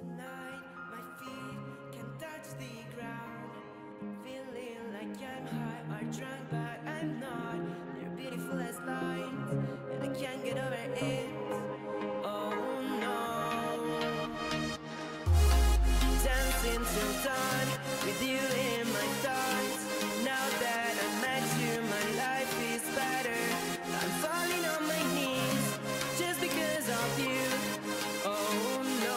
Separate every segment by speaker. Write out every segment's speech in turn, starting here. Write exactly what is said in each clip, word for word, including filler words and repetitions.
Speaker 1: Tonight my feet can touch the ground, feeling like I'm high or drunk, but I'm not. You're beautiful as light, and I can't get over it. Oh no, dancing till dawn with you in my thoughts. Now that I met you, my life is better. I'm falling on my knees just because of you. Oh no,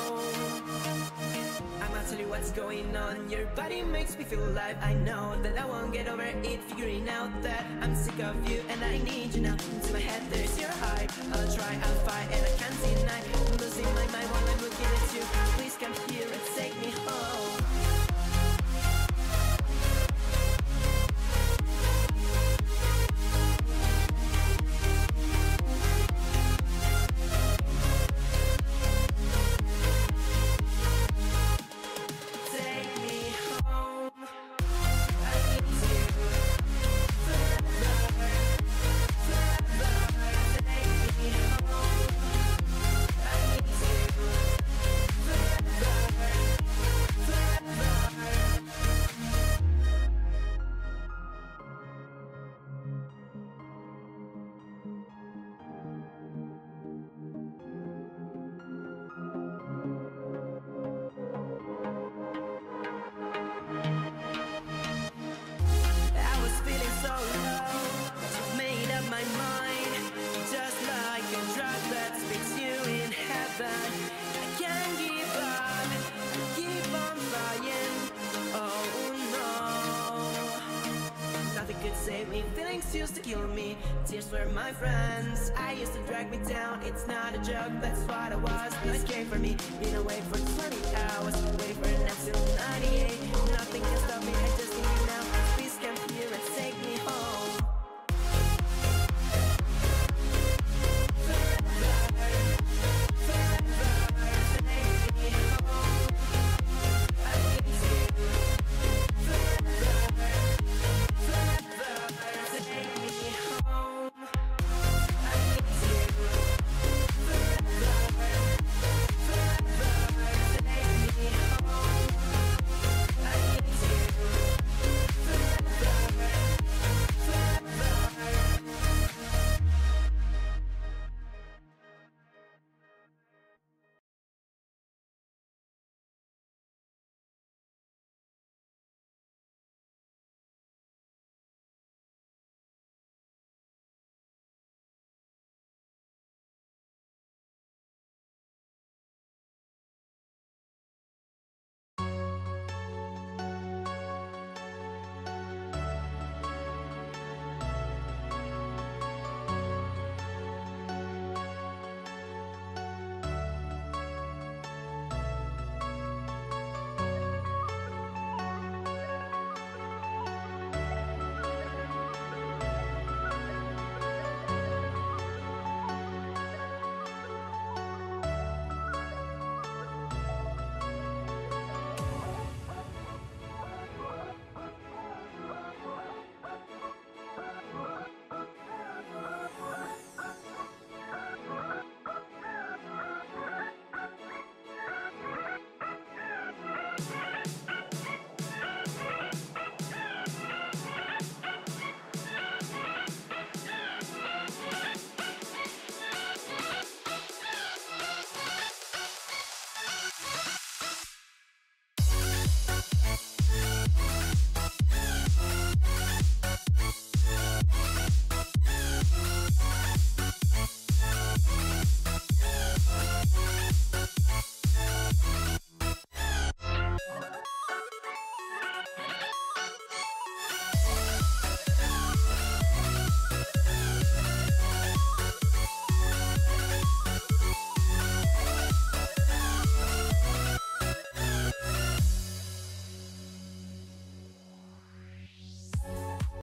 Speaker 1: I'ma tell you what's going on. Your body makes me feel alive. I know that I won't get over it, figuring out that I'm sick of you and I need you now. Into my head there's your eye. I'll try, I'll fight, and I can't deny. I'm losing my mind while I'm looking at you. Please come here and take me home. I can't give up, keep on flying. Oh no, nothing could save me. Feelings used to kill me, tears were my friends. I used to drag me down, it's not a joke, that's what I was. No escape for me, been away for twenty hours, waiting for an answer till ninety-eight. Nothing can stop me, I just need you now. Please come here and take me home.